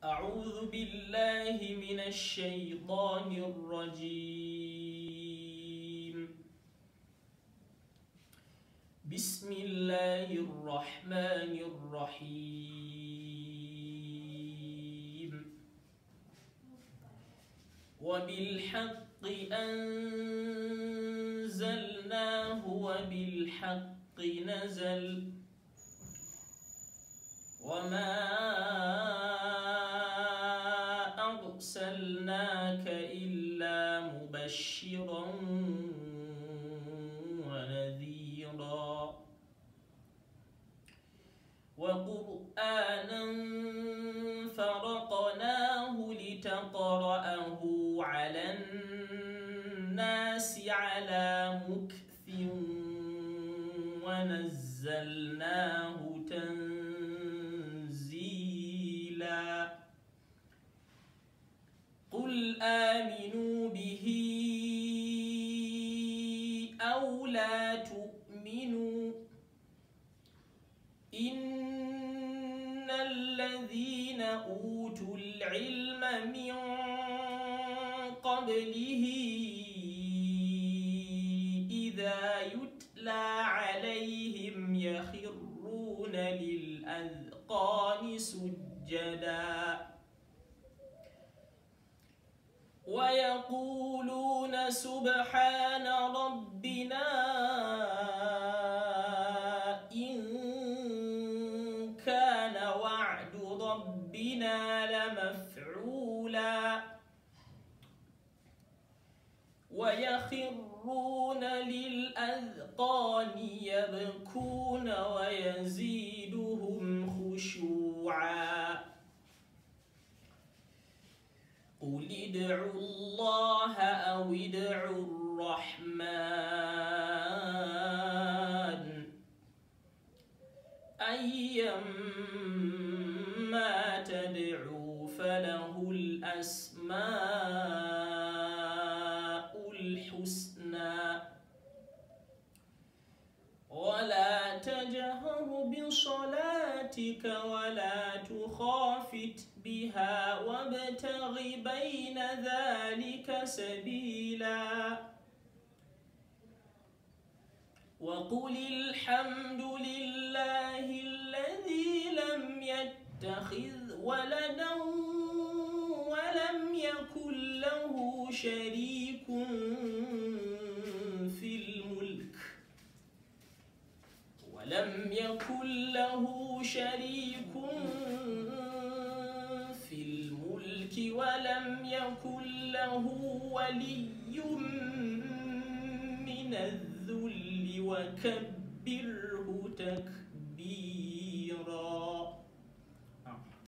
أعوذ بالله من الشيطان الرجيم. بسم الله الرحمن الرحيم. وبالحق أنزلناه وبالحق نزل وما أرسلناك إلا مبشرا ونذيرا وقرآنا فرقناه لتقرأه على الناس على مكث ونزلناه تنزيلا. قل آمنوا به أو لا تؤمنوا إن الذين أوتوا العلم من قبله إذا يتلى عليهم يخرون للأذقان سجدا ويقولون سبحان ربنا إن كان وعد ربنا لمفعولا ويخرون للأذقان يبكون ويزيدهم خشوعا. قل ادعوا الله أو ادعوا الرحمن أيما تدعوا فله الأسماء الحسنى ولا تجهر بصلاتك ولا تخافت بها وابتغ بين ذلك سبيلا. وقل الحمد لله الذي لم يتخذ ولدا ولم يكن له شريك في الملك ولم يكن له ولي من الذل وكبره تكبيرا.